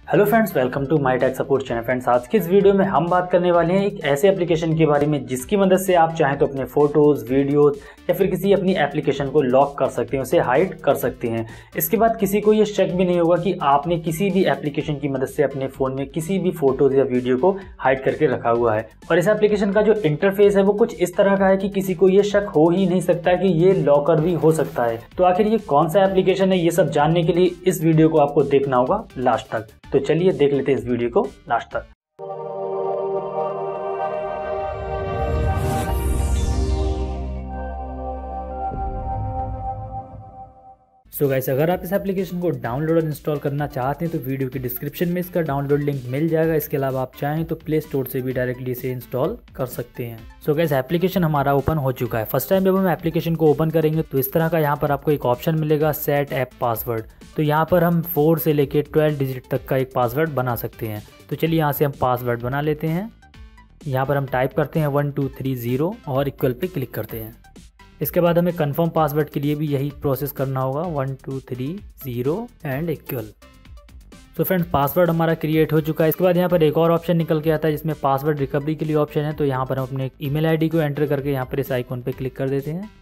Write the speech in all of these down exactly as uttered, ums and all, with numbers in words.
Hello friends, welcome to my tech support channel. Friends, आज की इस वीडियो में हम बात करने वाले हैं एक ऐसे एप्लीकेशन के बारे में जिसकी मदद से आप चाहें तो अपने फोटोज, वीडियोज या फिर किसी अपनी एप्लीकेशन को लॉक कर सकते हैं, उसे हाइड कर सकते हैं। इसके बाद किसी को ये शक भी नहीं होगा कि आपने किसी भी एप्लीकेशन की मदद से अपने फ़ोन में किसी भी फोटोज या वीडियो को हाइड करके रखा हुआ है। और इस एप्लीकेशन का जो इंटरफेस है वो कुछ इस तरह का है कि किसी को ये शक हो ही नहीं सकता कि ये लॉकर भी हो सकता है। तो आखिर ये कौन सा एप्लीकेशन है, ये सब जानने के लिए इस वीडियो को आपको देखना होगा लास्ट तक। तो चलिए देख लेते हैं इस वीडियो को लास्ट तक। सो गाइस, अगर आप इस एप्लीकेशन को डाउनलोड और इंस्टॉल करना चाहते हैं तो वीडियो की डिस्क्रिप्शन में इसका डाउनलोड लिंक मिल जाएगा। इसके अलावा आप चाहें तो प्ले स्टोर से भी डायरेक्टली इसे इंस्टॉल कर सकते हैं। सो गाइस, एप्लीकेशन हमारा ओपन हो चुका है। फर्स्ट टाइम जब हम एप्लीकेशन को ओपन करेंगे तो इस तरह का यहाँ पर आपको एक ऑप्शन मिलेगा, सेट ऐप पासवर्ड। तो यहाँ पर हम फोर से लेके ट्वेल्व डिजिट तक का एक पासवर्ड बना सकते हैं। तो चलिए यहाँ से हम पासवर्ड बना लेते हैं। यहाँ पर हम टाइप करते हैं वन टू थ्री ज़ीरो और इक्वल पे क्लिक करते हैं। इसके बाद हमें कंफर्म पासवर्ड के लिए भी यही प्रोसेस करना होगा, one two three zero and equal. तो फ्रेंड्स, पासवर्ड हमारा क्रिएट हो चुका है। इसके बाद यहाँ पर एक और ऑप्शन निकल के आता है जिसमें पासवर्ड रिकवरी के लिए ऑप्शन है। तो यहाँ पर हम अपने ईमेल आईडी को एंटर करके यहाँ पर इस आइकॉन पे क्लिक कर देते हैं।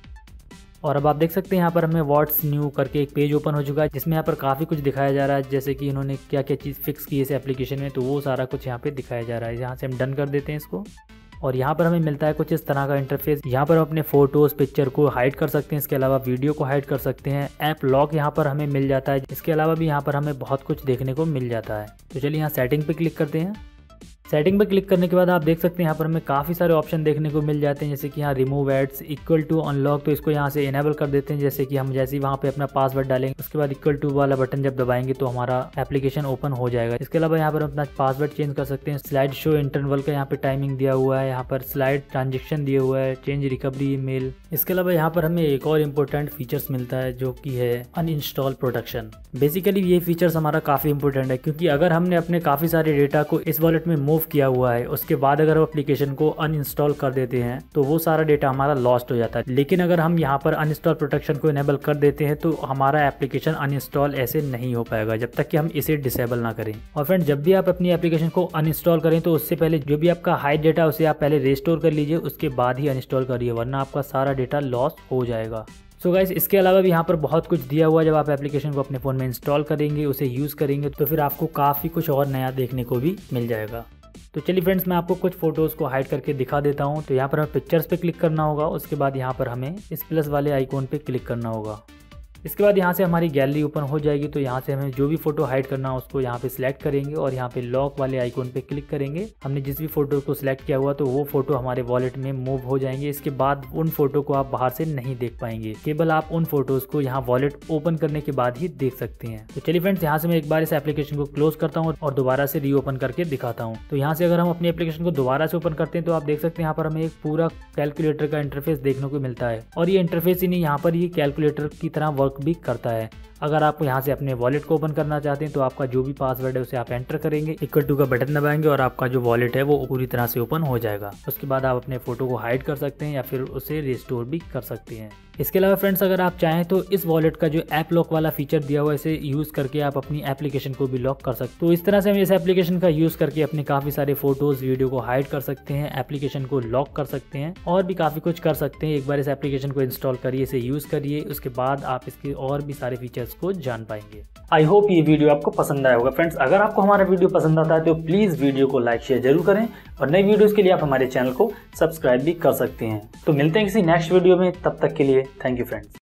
और अब आप देख सकते हैं यहाँ पर हमें व्हाट्स न्यू करके एक पेज ओपन हो चुका है जिसमें यहाँ पर काफ़ी कुछ दिखाया जा रहा है, जैसे कि इन्होंने क्या क्या चीज़ फिक्स की है इस एप्लीकेशन में। तो वो सारा कुछ यहाँ पे दिखाया जा रहा है। यहाँ से हम डन कर देते हैं इसको। और यहाँ पर हमें मिलता है कुछ इस तरह का इंटरफेस। यहाँ पर हम अपने फोटोज, पिक्चर को हाइड कर सकते हैं। इसके अलावा वीडियो को हाइड कर सकते हैं। ऐप लॉक यहाँ पर हमें मिल जाता है। इसके अलावा भी यहाँ पर हमें बहुत कुछ देखने को मिल जाता है। तो चलिए यहाँ सेटिंग पे क्लिक करते हैं। सेटिंग पे क्लिक करने के बाद आप देख सकते हैं यहाँ पर हमें काफ़ी सारे ऑप्शन देखने को मिल जाते हैं, जैसे कि यहाँ remove ads, equal to unlock. तो इसको यहाँ से इनेबल कर देते हैं। जैसे कि हम जैसे ही वहाँ पे अपना पासवर्ड डालेंगे उसके बाद इक्वल टू वाला बटन जब दबाएंगे तो हमारा एप्लीकेशन ओपन हो जाएगा। इसके अलावा यहाँ पर हम अपना पासवर्ड चेंज कर सकते हैं। स्लाइड शो इंटरवल का यहाँ पे टाइमिंग दिया हुआ है। यहाँ पर स्लाइड ट्रांजेक्शन दिया हुआ है, चेंज रिकवरी ईमेल। इसके अलावा यहाँ पर हमें एक और इम्पोर्टेंट फीचर्स मिलता है जो कि है अनइंस्टॉल प्रोटेक्शन। बेसिकली ये फीचर्स हमारा काफ़ी इंपॉर्टेंट है, क्योंकि अगर हमने अपने काफ़ी सारे डेटा को इस वॉलेट में मूव किया हुआ है उसके बाद अगर हम एप्लीकेशन को अनइंस्टॉल कर देते हैं तो वो सारा डेटा हमारा लॉस्ट हो जाता है। लेकिन अगर हम यहाँ पर अनइंस्टॉल प्रोटेक्शन को इनेबल कर देते हैं तो हमारा एप्लीकेशन अनइंस्टॉल ऐसे नहीं हो पाएगा जब तक कि हम इसे डिसेबल ना करें। और फ्रेंड, जब भी आप अपनी एप्लीकेशन को अनइंस्टॉल करें तो उससे पहले जो भी आपका हाइड डेटा उसे आप पहले रिस्टोर कर लीजिए, उसके बाद ही अनइंस्टॉल करिए, वरना आपका सारा डेटा लॉस हो जाएगा। सो गाइस, इसके अलावा भी यहाँ पर बहुत कुछ दिया हुआ है। जब आप एप्लीकेशन को अपने फ़ोन में इंस्टॉल करेंगे, उसे यूज़ करेंगे तो फिर आपको काफ़ी कुछ और नया देखने को भी मिल जाएगा। तो चलिए फ्रेंड्स, मैं आपको कुछ फोटोज़ को हाइड करके दिखा देता हूँ। तो यहाँ पर हमें पिक्चर्स पे क्लिक करना होगा। उसके बाद यहाँ पर हमें इस प्लस वाले आइकॉन पे क्लिक करना होगा। इसके बाद यहाँ से हमारी गैलरी ओपन हो जाएगी। तो यहाँ से हमें जो भी फोटो हाइड करना है उसको यहाँ पे सिलेक्ट करेंगे और यहाँ पे लॉक वाले आइकॉन पे क्लिक करेंगे। हमने जिस भी फोटो को सिलेक्ट किया हुआ तो वो फोटो हमारे वॉलेट में मूव हो जाएंगे। इसके बाद उन फोटो को आप बाहर से नहीं देख पाएंगे, केवल आप उन फोटोज को यहाँ वॉलेट ओपन करने के बाद ही देख सकते हैं। तो चलिए फ्रेंड्स, यहाँ से मैं एक बार इस एप्लीकेशन को क्लोज करता हूँ और दोबारा से रीओपन करके दिखाता हूँ। तो यहाँ से अगर हम अपनी एप्लीकेशन को दोबारा से ओपन करते हैं तो आप देख सकते हैं यहाँ पर हमें एक पूरा कैलकुलेटर का इंटरफेस देखने को मिलता है। और ये इंटरफेस ही नहीं, यहाँ पर ये कैलकुलेटर की तरह वर्क भी करता है। अगर आप यहाँ से अपने वॉलेट को ओपन करना चाहते हैं तो आपका जो भी पासवर्ड है उसे आप एंटर करेंगे, इक्वल टू का बटन दबाएंगे और आपका जो वॉलेट है वो पूरी तरह से ओपन हो जाएगा। उसके बाद आप अपने फोटो को हाइड कर सकते हैं या फिर उसे रिस्टोर भी कर सकते हैं। इसके अलावा फ्रेंड्स, अगर आप चाहें तो इस वॉलेट का जो ऐप लॉक वाला फीचर दिया हुआ है इसे यूज़ करके आप अपनी एप्लीकेशन को भी लॉक कर सकते हैं। तो इस तरह से हम इस एप्लीकेशन का यूज़ करके अपने काफ़ी सारे फोटोज़, वीडियो को हाइड कर सकते हैं, एप्लीकेशन को लॉक कर सकते हैं और भी काफ़ी कुछ कर सकते हैं। एक बार इस एप्लीकेशन को इंस्टॉल करिए, इसे यूज़ करिए, उसके बाद आप इसके और भी सारे फीचर्स को जान पाएंगे। आई होप ये वीडियो आपको पसंद आया होगा। फ्रेंड्स, अगर आपको हमारा वीडियो पसंद आता है तो प्लीज़ वीडियो को लाइक शेयर जरूर करें और नई वीडियोज़ के लिए आप हमारे चैनल को सब्सक्राइब भी कर सकते हैं। तो मिलते हैं किसी नेक्स्ट वीडियो में, तब तक के लिए थैंक यू फ्रेंड्स।